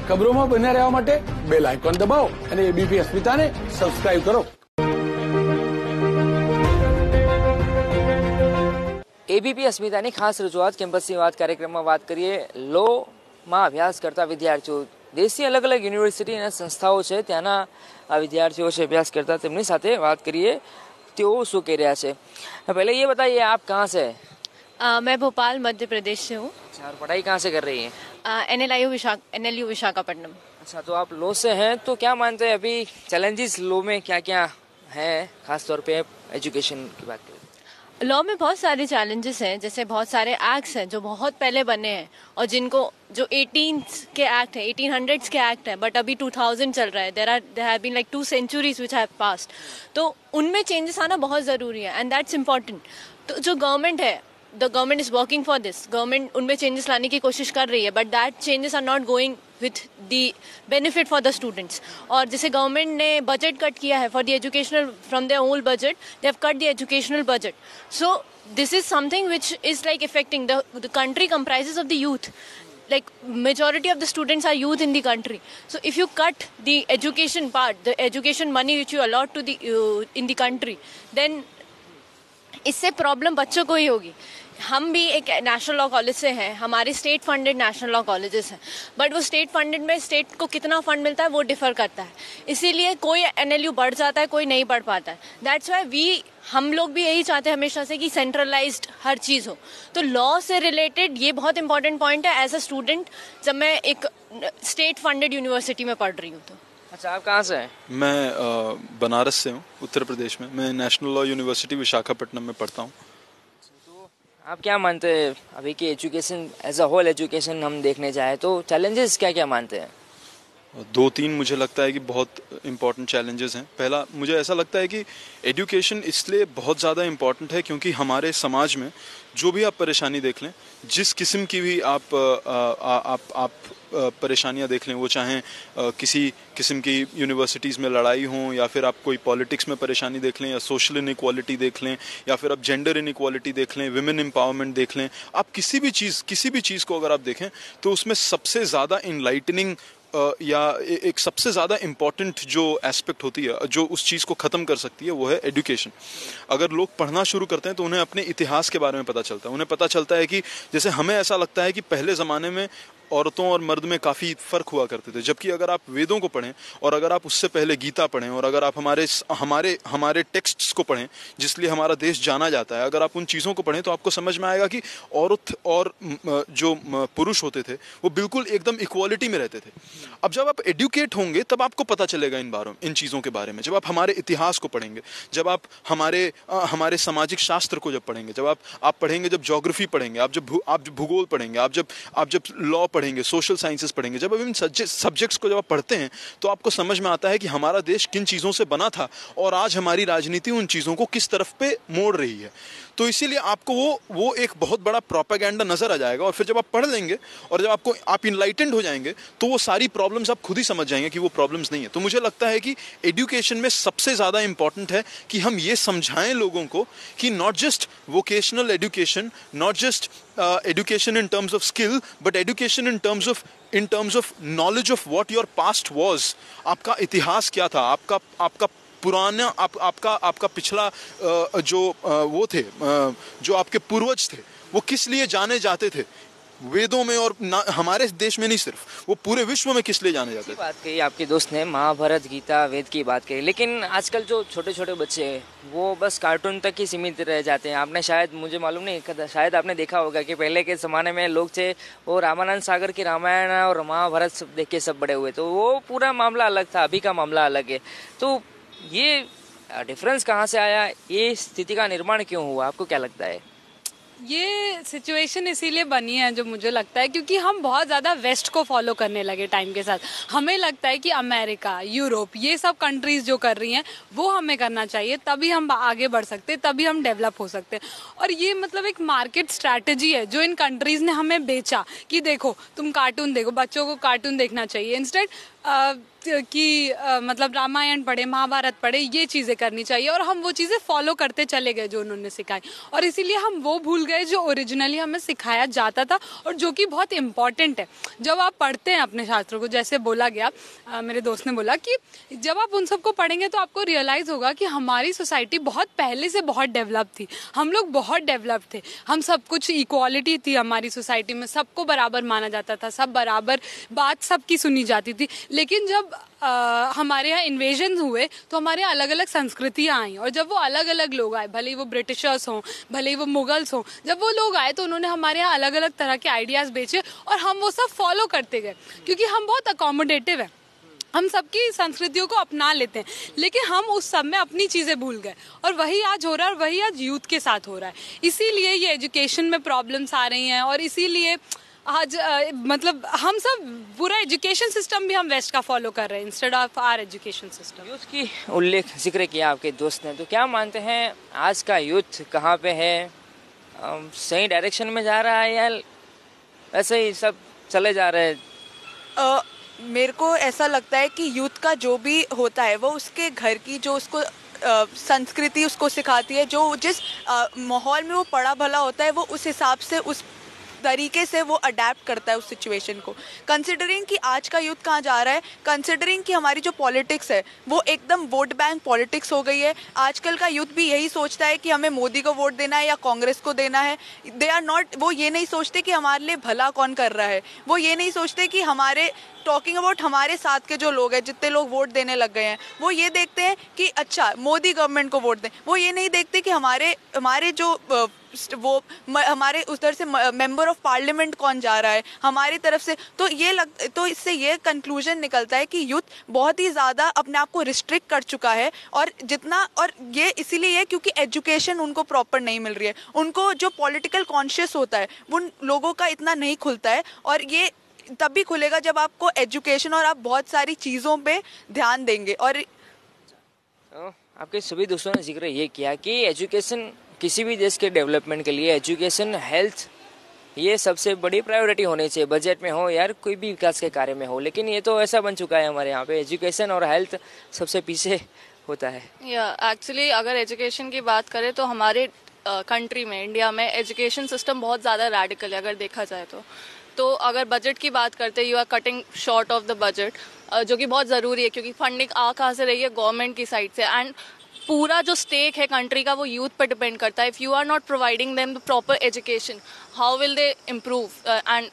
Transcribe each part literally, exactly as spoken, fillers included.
ખબરોમાં બન્યા રહેવા માટે બેલ આઇકોન દબાવો અને એબીપી અસ્મિતાને સબસ્ક્રાઇબ કરો। એબીપી અસ્મિતાની ખાસ રજૂઆત કેમ્પસની વાત કાર્યક્રમમાં વાત કરીએ લોમાં અભ્યાસ કરતા વિદ્યાર્થીઓ દેશની અલગ અલગ યુનિવર્સિટી અને સંસ્થાઓ છે ત્યાંના વિદ્યાર્થીઓ છે અભ્યાસ करता તેમની સાથે વાત કરીએ તેઓ શું કહી રહ્યા છે। पहले ये बताइए आप कहाँ से? Uh, मैं भोपाल मध्य प्रदेश से हूँ। अच्छा, और पढ़ाई कहाँ से कर रही हैं? N L I Visakh N L U Visakhapatnam. अच्छा, तो आप लो से हैं, तो क्या मानते हैं अभी चैलेंजेस लो में क्या क्या है, खास तौर पे एजुकेशन की बात करें? लॉ में बहुत सारे चैलेंजेस हैं, जैसे बहुत सारे एक्ट्स हैं जो बहुत पहले बने हैं और जिनको जो एटीन के एक्ट है एटीन हंड्रेड्स के एक्ट है बट अभी टू थाउजेंड चल रहा है। There are there have been like two centuries which have passed, तो उनमें चेंजेस आना बहुत ज़रूरी है एंड दैट्स इम्पॉर्टेंट। तो जो गवर्नमेंट है, the government is working for this, government उनमें चेंजेस लाने की कोशिश कर रही है but that changes are not going with the benefit for the students. और जैसे गवर्नमेंट ने बजट कट किया है for the educational from their old budget, they have cut the educational budget. So this is something which is like affecting the the country comprises of the youth, like majority of the students are youth in the country. So if you cut the education part, the education money which you allot to the uh, in the country, then इससे problem बच्चों को ही होगी। हम भी एक national law college से हैं, हमारे state funded national law colleges हैं बट वो स्टेट फंडेड में स्टेट को कितना फंड मिलता है वो डिफर करता है, इसीलिए कोई एनएलयू बढ़ जाता है कोई नहीं बढ़ पाता है। दैट्स वाई वी हम लोग भी यही चाहते हैं हमेशा से कि सेंट्रलाइज्ड हर चीज़ हो। तो लॉ से रिलेटेड ये बहुत इंपॉर्टेंट पॉइंट है एज अ स्टूडेंट जब मैं एक स्टेट फंडेड यूनिवर्सिटी में पढ़ रही हूँ। तो अच्छा, आप कहाँ से हैं? मैं आ, बनारस से हूँ, उत्तर प्रदेश में। मैं नेशनल लॉ यूनिवर्सिटी विशाखापट्टनम में पढ़ता हूँ। तो आप क्या मानते हैं अभी की education as a whole education हम देखने जाए तो चैलेंजेस क्या क्या मानते हैं? दो तीन मुझे लगता है कि बहुत इम्पॉर्टेंट चैलेंजेस हैं। पहला, मुझे ऐसा लगता है कि एजुकेशन इसलिए बहुत ज़्यादा इम्पॉर्टेंट है क्योंकि हमारे समाज में जो भी आप परेशानी देख लें, जिस किस्म की भी आप आ, आ, आप आप परेशानियां देख लें, वो चाहें किसी किस्म की यूनिवर्सिटीज़ में लड़ाई हो या फिर आप कोई पॉलिटिक्स में परेशानी देख लें या सोशल इनइक्वालिटी देख लें या फिर आप जेंडर इनइक्वालिटी देख लें, विमेन एम्पावरमेंट देख लें, आप किसी भी चीज़ किसी भी चीज़ को अगर आप देखें तो उसमें सबसे ज़्यादा इनलाइटनिंग या एक सबसे ज़्यादा इम्पॉर्टेंट जो एस्पेक्ट होती है जो उस चीज़ को ख़त्म कर सकती है वो है एजुकेशन। अगर लोग पढ़ना शुरू करते हैं तो उन्हें अपने इतिहास के बारे में पता चलता है। उन्हें पता चलता है कि जैसे हमें ऐसा लगता है कि पहले ज़माने में औरतों और मर्द में काफ़ी फ़र्क हुआ करते थे, जबकि अगर आप वेदों को पढ़ें और अगर आप उससे पहले गीता पढ़ें और अगर आप हमारे हमारे हमारे टेक्स्ट्स को पढ़ें जिसलिए हमारा देश जाना जाता है, अगर आप उन चीज़ों को पढ़ें तो आपको समझ में आएगा कि औरत और जो पुरुष होते थे वो बिल्कुल एकदम इक्वालिटी में रहते थे। अब जब आप एडुकेट होंगे तब आपको पता चलेगा इन बारों इन चीज़ों के बारे में। जब आप हमारे इतिहास को पढ़ेंगे, जब आप हमारे हमारे सामाजिक शास्त्र को जब पढ़ेंगे, जब आप आप पढ़ेंगे, जब ज्योग्राफी पढ़ेंगे, आप जब आप जब भूगोल पढ़ेंगे, आप जब आप जब लॉ पढ़ेंगे, सोशल साइंसेस पढ़ेंगे, जब इन सब्जेक्ट्स को जब आप पढ़ते हैं तो आपको समझ में आता है कि हमारा देश किन चीज़ों से बना था और आज हमारी राजनीति उन चीज़ों को किस तरफ पे मोड़ रही है। तो इसीलिए आपको वो वो एक बहुत बड़ा प्रोपेगेंडा नजर आ जाएगा और फिर जब आप पढ़ लेंगे और जब आपको आप इनलाइटेंड हो जाएंगे तो वो सारी प्रॉब्लम्स आप खुद ही समझ जाएंगे कि वो प्रॉब्लम्स नहीं है। तो मुझे लगता है कि एजुकेशन में सबसे ज़्यादा इंपॉर्टेंट है कि हम ये समझाएं लोगों को कि not just vocational education, not just education in terms of skill, but education in terms of in terms of knowledge of what your past was. आपका इतिहास क्या था, आपका आपका पुराना आप, आपका आपका पिछला जो वो थे, जो आपके पूर्वज थे, वो किस लिए जाने जाते थे वेदों में और हमारे देश में नहीं, सिर्फ वो पूरे विश्व में किस लिए जाने जाते थे। बात कही आपके दोस्त ने, महाभारत, गीता, वेद की बात कही, लेकिन आजकल जो छोटे छोटे बच्चे हैं वो बस कार्टून तक ही सीमित रह जाते हैं। आपने शायद, मुझे मालूम नहीं, शायद आपने देखा होगा कि पहले के ज़माने में लोग थे वो रामानंद सागर की रामायण और महाभारत सब देख के सब बड़े हुए, तो वो पूरा मामला अलग था, अभी का मामला अलग है। तो ये डिफरेंस कहाँ से आया, ये स्थिति का निर्माण क्यों हुआ, आपको क्या लगता है? ये सिचुएशन इसीलिए बनी है जो मुझे लगता है क्योंकि हम बहुत ज़्यादा वेस्ट को फॉलो करने लगे टाइम के साथ। हमें लगता है कि अमेरिका, यूरोप, ये सब कंट्रीज़ जो कर रही हैं वो हमें करना चाहिए, तभी हम आगे बढ़ सकते हैं, तभी हम डेवलप हो सकते हैं। और ये मतलब एक मार्केट स्ट्रैटेजी है जो इन कंट्रीज़ ने हमें बेचा कि देखो तुम कार्टून देखो, बच्चों को कार्टून देखना चाहिए। इंस्टेड कि आ, मतलब रामायण पढ़े, महाभारत पढ़े, ये चीज़ें करनी चाहिए और हम वो चीज़ें फॉलो करते चले गए जो उन्होंने सिखाई, और इसीलिए हम वो भूल गए जो ओरिजिनली हमें सिखाया जाता था और जो कि बहुत इम्पॉर्टेंट है। जब आप पढ़ते हैं अपने शास्त्रों को, जैसे बोला गया, आ, मेरे दोस्त ने बोला कि जब आप उन सबको पढ़ेंगे तो आपको रियलाइज़ होगा कि हमारी सोसाइटी बहुत पहले से बहुत डेवलप थी, हम लोग बहुत डेवलप थे, हम सब कुछ इक्वालिटी थी हमारी सोसाइटी में, सबको बराबर माना जाता था, सब बराबर, बात सबकी सुनी जाती थी। लेकिन जब आ, हमारे यहाँ इन्वेजन हुए तो हमारे यहाँ अलग अलग संस्कृतियाँ आई, और जब वो अलग अलग लोग आए, भले ही वो ब्रिटिशर्स हों, भले ही वो मुगल्स हों, जब वो लोग आए तो उन्होंने हमारे यहाँ अलग अलग तरह के आइडियाज़ बेचे और हम वो सब फॉलो करते गए, क्योंकि हम बहुत अकोमोडेटिव है, हम सबकी संस्कृतियों को अपना लेते हैं। लेकिन हम उस सब में अपनी चीज़ें भूल गए, और वही आज हो रहा है, और वही आज यूथ के साथ हो रहा है। इसीलिए ये एजुकेशन में प्रॉब्लम्स आ रही हैं, और इसीलिए आज आ, मतलब हम सब पूरा एजुकेशन सिस्टम भी हम वेस्ट का फॉलो कर रहे हैं instead of our education system. Youth की उल्लेख जिक्र किया आपके दोस्त ने, तो क्या मानते हैं आज का यूथ कहाँ पे है? अम, सही डायरेक्शन में जा रहा है या ऐसे ही सब चले जा रहे हैं? uh, मेरे को ऐसा लगता है कि यूथ का जो भी होता है वो उसके घर की जो उसको uh, संस्कृति उसको सिखाती है, जो जिस uh, माहौल में वो पढ़ा भला होता है वो उस हिसाब से उस तरीके से वो अडेप्ट करता है उस सिचुएशन को। कंसिडरिंग कि आज का यूथ कहाँ जा रहा है, कंसिडरिंग कि हमारी जो पॉलिटिक्स है वो एकदम वोट बैंक पॉलिटिक्स हो गई है। आजकल का यूथ भी यही सोचता है कि हमें मोदी को वोट देना है या कांग्रेस को देना है। दे आर नॉट, वो ये नहीं सोचते कि हमारे लिए भला कौन कर रहा है, वो ये नहीं सोचते कि हमारे टॉकिंग अबाउट हमारे साथ के जो लोग हैं, जितने लोग वोट देने लग गए हैं, वो ये देखते हैं कि अच्छा मोदी गवर्नमेंट को वोट दें। वो ये नहीं देखते कि हमारे हमारे जो वो हमारे उधर से मेंबर ऑफ पार्लियामेंट कौन जा रहा है हमारी तरफ से। तो ये लग तो इससे ये कंक्लूजन निकलता है कि यूथ बहुत ही ज़्यादा अपने आप को रिस्ट्रिक्ट कर चुका है, और जितना और ये इसीलिए है क्योंकि एजुकेशन उनको प्रॉपर नहीं मिल रही है। उनको जो पॉलिटिकल कॉन्शियस होता है उन लोगों का इतना नहीं खुलता है, और ये तब भी खुलेगा जब आपको एजुकेशन और आप बहुत सारी चीज़ों पे ध्यान देंगे। और आपके सभी दोस्तों ने जिक्र ये किया कि एजुकेशन किसी भी देश के डेवलपमेंट के लिए एजुकेशन, हेल्थ, ये सबसे बड़ी प्रायोरिटी होनी चाहिए, बजट में हो यार कोई भी विकास के कार्य में हो। लेकिन ये तो ऐसा बन चुका है हमारे यहाँ पे, एजुकेशन और हेल्थ सबसे पीछे होता है। या एक्चुअली अगर एजुकेशन की बात करें तो हमारे कंट्री uh, में, इंडिया में एजुकेशन सिस्टम बहुत ज़्यादा रेडिकल है अगर देखा जाए तो। तो अगर बजट की बात करते हैं, you are cutting short of the budget, जो कि बहुत ज़रूरी है क्योंकि फंडिंग आ कहाँ से रही है, गवर्नमेंट की साइड से। एंड पूरा जो स्टेक है कंट्री का वो यूथ पर डिपेंड करता है। If you are not providing them the proper education, how will they improve and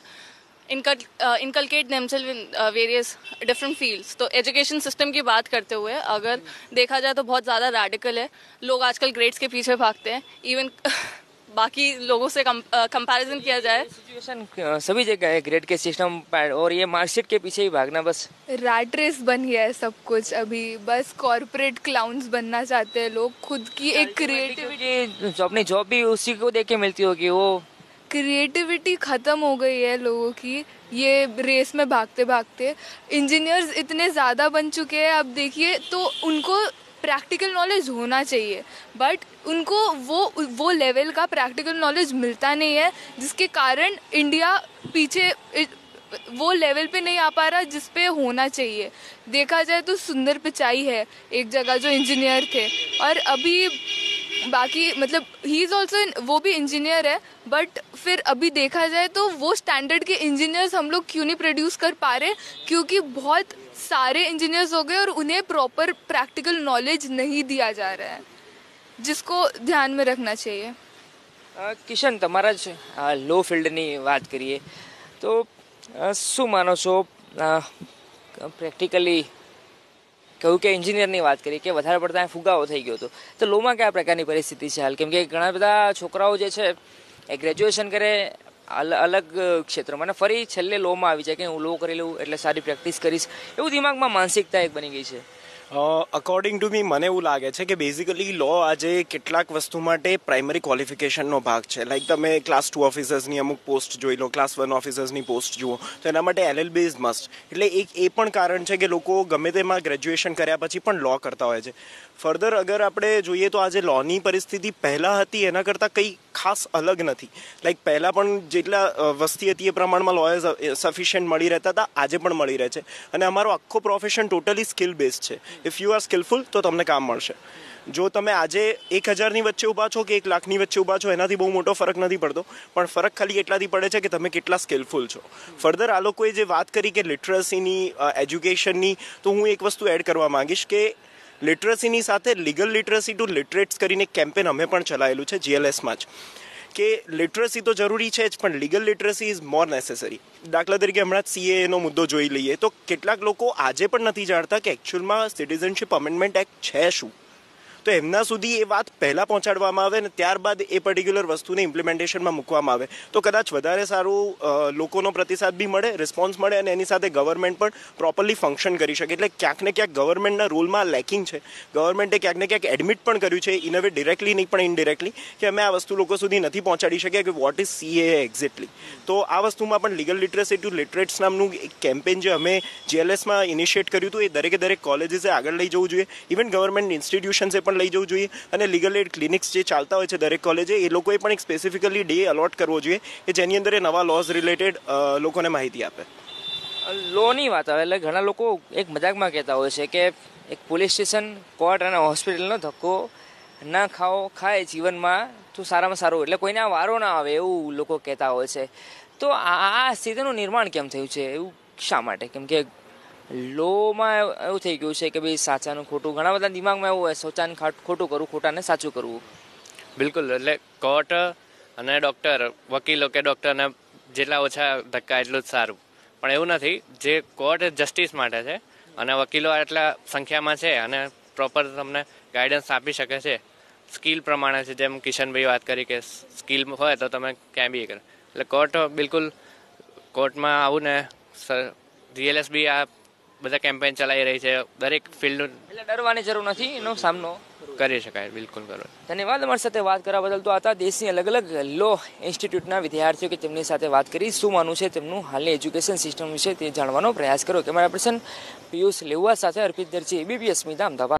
inculcate themselves in various different fields. तो एजुकेशन सिस्टम की बात करते हुए अगर देखा जाए तो बहुत ज़्यादा रेडिकल है। लोग आजकल ग्रेड्स के पीछे भागते हैं, इवन बाकी लोगों से कंपैरिजन किया जाए सिचुएशन सभी जगह है, ग्रेड के सिस्टम और ये मार्कशीट के पीछे ही भागना, बस रैट रेस बन गया है सब कुछ। अभी बस कॉर्पोरेट क्लाउन्स बनना चाहते हैं लोग, खुद की एक क्रिएटिविटी, जो अपनी जॉब भी उसी को देख के मिलती होगी, वो क्रिएटिविटी खत्म हो गई है लोगों की ये रेस में भागते भागते। इंजीनियर्स इतने ज़्यादा बन चुके हैं, अब देखिए तो उनको प्रैक्टिकल नॉलेज होना चाहिए, बट उनको वो वो लेवल का प्रैक्टिकल नॉलेज मिलता नहीं है, जिसके कारण इंडिया पीछे वो लेवल पे नहीं आ पा रहा जिस पे होना चाहिए। देखा जाए तो सुंदर पिचाई है एक जगह जो इंजीनियर थे, और अभी बाकी मतलब ही इज़ ऑल्सो, वो भी इंजीनियर है, बट फिर अभी देखा जाए तो वो स्टैंडर्ड के इंजीनियर्स हम लोग क्यों नहीं प्रोड्यूस कर पा रहे, क्योंकि बहुत सारे इंजीनियर्स हो गए और उन्हें प्रॉपर प्रैक्टिकल नॉलेज नहीं दिया जा रहा है, जिसको ध्यान में रखना चाहिए। કિશન, તમારા જ લો ફિલ્ડની વાત કરીએ તો શું માનો છો પ્રેક્ટિકલી કહ્યું કે એન્જિનિયરની વાત કરીએ કે વધારે પડતા ફુગાવો થઈ ગયો હતો, તો લોમાં કયા પ્રકારની પરિસ્થિતિ છે હાલ? કેમ કે ઘણા બધા છોકરાઓ જે છે એ ગ્રેજ્યુએશન કરે અલગ ક્ષેત્રમાં અને ફરી છેલ્લે લોમાં આવી જાય કે હું લો કરી લઉં એટલે સારી પ્રેક્ટિસ કરીશ, એવું દિમાગમાં માનસિકતા એક બની ગઈ છે। અકોર્ડિંગ ટુ મી મને એવું લાગે છે કે બેઝિકલી લો આજે કેટલાક વસ્તુ માટે પ્રાઇમરી ક્વોલિફિકેશનનો ભાગ છે। લાઈક તમે ક્લાસ ટુ ઓફિસર્સની અમુક પોસ્ટ જોઈ લો, ક્લાસ વન ઓફિસર્સની પોસ્ટ જુઓ, તો એના માટે L L B is must. એટલે એક એ પણ કારણ છે કે લોકો ગમે તેમાં ગ્રેજ્યુએશન કર્યા પછી પણ લો કરતા હોય છે। ફર્ધર અગર આપણે જોઈએ તો આજે લોની પરિસ્થિતિ પહેલાં હતી એના કરતાં કંઈ ખાસ અલગ નથી. લાઈક પહેલાં પણ જેટલા વસ્તી હતી એ પ્રમાણમાં લોયર્સ સફિશિયન્ટ મળી રહેતા હતા, આજે પણ મળી રહે છે. અને અમારો આખો પ્રોફેશન ટોટલી સ્કિલ બેઝડ છે. ઇફ યુ આર સ્કિલફુલ તો તમને કામ મળશે. જો તમે આજે એક હજારની વચ્ચે ઊભા છો કે એક લાખની વચ્ચે ઊભા છો એનાથી બહુ મોટો ફરક નથી પડતો, પણ ફરક ખાલી એટલાથી પડે છે કે તમે કેટલા સ્કિલફુલ છો. ફર્ધર આ લોકોએ જે વાત કરી કે લિટરસીની, એજ્યુકેશનની, તો હું એક વસ્તુ એડ કરવા માંગીશ કે લિટરસીની સાથે લીગલ લિટરસી ટુ લિટરેટ્સ કરીને એક કેમ્પેન અમે પણ ચલાવેલું છે જીએલએસમાં જ, કે લિટરસી તો જરૂરી છે જ પણ legal literacy is more necessary. દાખલા તરીકે હમણાં જ સીએનો મુદ્દો જોઈ લઈએ તો કેટલાક લોકો આજે પણ નથી જાણતા કે એકચ્યુઅલમાં સિટીઝનશિપ અમેન્ડમેન્ટ એક્ટ છે શું. તો એમના સુધી એ વાત પહેલાં પહોંચાડવામાં આવે ને ત્યારબાદ એ પર્ટિક્યુલર વસ્તુને ઇમ્પ્લિમેન્ટેશનમાં મૂકવામાં આવે તો કદાચ વધારે સારું લોકોનો પ્રતિસાદ બી મળે, રિસ્પોન્સ મળે અને એની સાથે ગવર્મેન્ટ પણ પ્રોપરલી ફંક્શન કરી શકે. એટલે ક્યાંક ને ક્યાંક ગવર્મેન્ટના રોલમાં લેકિંગ છે. ગવર્મેન્ટે ક્યાંક ને ક્યાંક એડમિટ પણ કર્યું છે, ઇન અ વે ડિરેક્ટલી નહીં પણ ઇનડિરેક્ટલી, કે અમે આ વસ્તુ લોકો સુધી નથી પહોંચાડી શક્યા કે વોટ ઇઝ સીએ એક્ઝેક્ટલી. તો આ વસ્તુમાં પણ લીગલ લિટરસી ટુ લિટરેટ્સ નામનું એક કેમ્પેન જે અમે જીએલએસમાં ઇનિશિએટ કર્યું હતું એ દરેકે દરેક કોલેજીસે આગળ લઈ જવું જોઈએ. ઇવન ગવર્મેન્ટ ઇન્સ્ટિટ્યુશન્સે પણ લઈ જવું જોઈએ અને લીગલ એડ ક્લિનિક્સ જે ચાલતા હોય છે દરેક કોલેજે એ લોકોએ પણ એક સ્પેસિફિકલી ડે અલોટ કરવો જોઈએ કે જેની અંદર એ નવા લોઝ રિલેટેડ લોકોને માહિતી આપે. લોની વાત આવે એટલે ઘણા લોકો એક મજાકમાં કહેતા હોય છે કે એક પોલીસ સ્ટેશન, કોર્ટ અને હોસ્પિટલનો ધક્કો ના ખાઓ ખાય જીવનમાં તો સારામાં સારું, એટલે કોઈને આ વારો ના આવે એવું લોકો કહેતા હોય છે. તો આ સ્થિતિનું નિર્માણ કેમ થયું છે, એવું શા માટે? કેમ કે લોમાં એવું થઈ ગયું છે કે ભાઈ સાચાનું ખોટું, ઘણા બધા દિમાગમાં એવું હોય સાચાને ખોટું કરવું, ખોટાને સાચું કરવું. બિલકુલ, એટલે કોર્ટ અને ડૉક્ટર, વકીલો કે ડૉક્ટરને જેટલા ઓછા ધક્કા એટલું જ સારું. પણ એવું નથી. જે કોર્ટ જસ્ટિસ માટે છે અને વકીલો આટલા સંખ્યામાં છે અને પ્રોપર તમને ગાઈડન્સ આપી શકે છે સ્કિલ પ્રમાણે છે. જેમ કિશનભાઈ વાત કરી કે સ્કિલ હોય તો તમે ક્યાંય બી કરે. એટલે કોર્ટ બિલકુલ કોર્ટમાં આવું ને જીએલએસ બી આ બધા કેમ્પેન ચલાવી રહી છે દરેક ફિલ્ડ, એટલે ડરવાની જરૂર નથી, એનો સામનો કરી શકાય. બિલકુલ કરો. ધન્યવાદ અમારી સાથે વાત કરવા બદલ. તો હતા દેશની અલગ અલગ લો ઇન્સ્ટિટ્યૂટના વિદ્યાર્થીઓ કે તેમની સાથે વાત કરી, શું માનવું છે તેમનું હાલની એજ્યુકેશન સિસ્ટમ વિશે તે જાણવાનો પ્રયાસ કર્યો. કેમેરા પર્સન પિયુષ લેવા સાથે અર્પિત દરજી, એબીપી અસ્મિતા, અમદાવાદ.